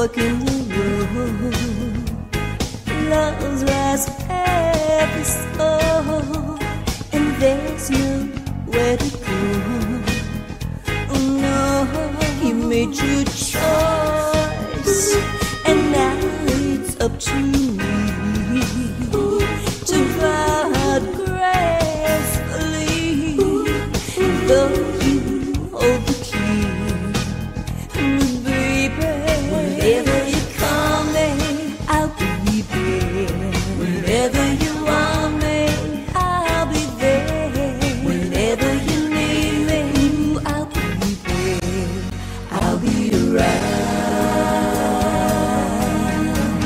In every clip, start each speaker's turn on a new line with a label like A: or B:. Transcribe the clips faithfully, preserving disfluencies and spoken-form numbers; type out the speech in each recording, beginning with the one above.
A: fork in the road. Love's last episode, and there's nowhere to go. Oh no, you made your choice, and now it's up to me to part gracefully. Though you hold the key, baby, whenever you call me, I'll be there. Whenever you want me, I'll be there. Whenever you need me, I'll be there. I'll be around.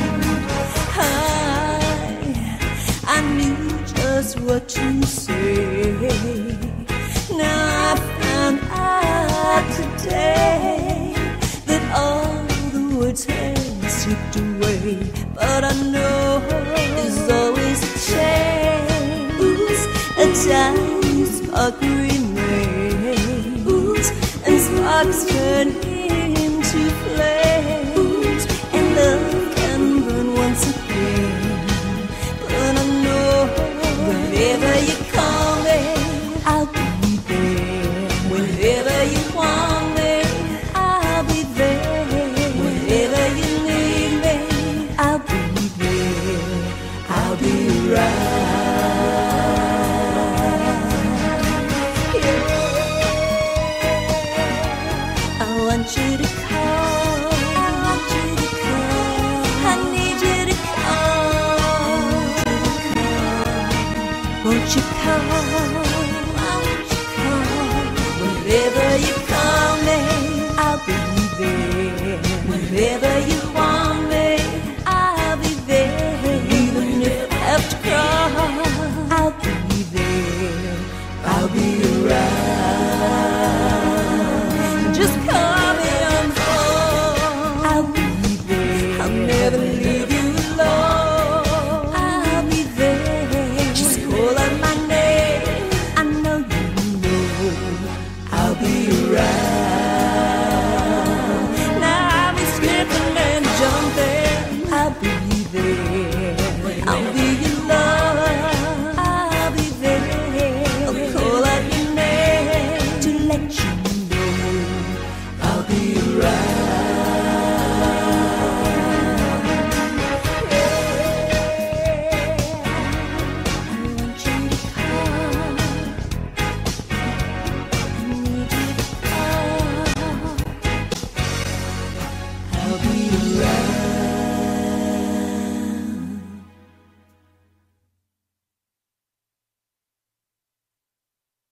A: I, I knew just what to say. Now I found out today that all the words had slipped away. But I know there's always a chance, a tiny spark remains, and sparks turn into flames, and love can burn once again. But I know whenever you call me, I'll be there. Whenever you want me, I'll be there. Whenever you need me, I'll be there. I'll be around. Yeah. I want you to call. I want you to call. I need you to call. Won't you call?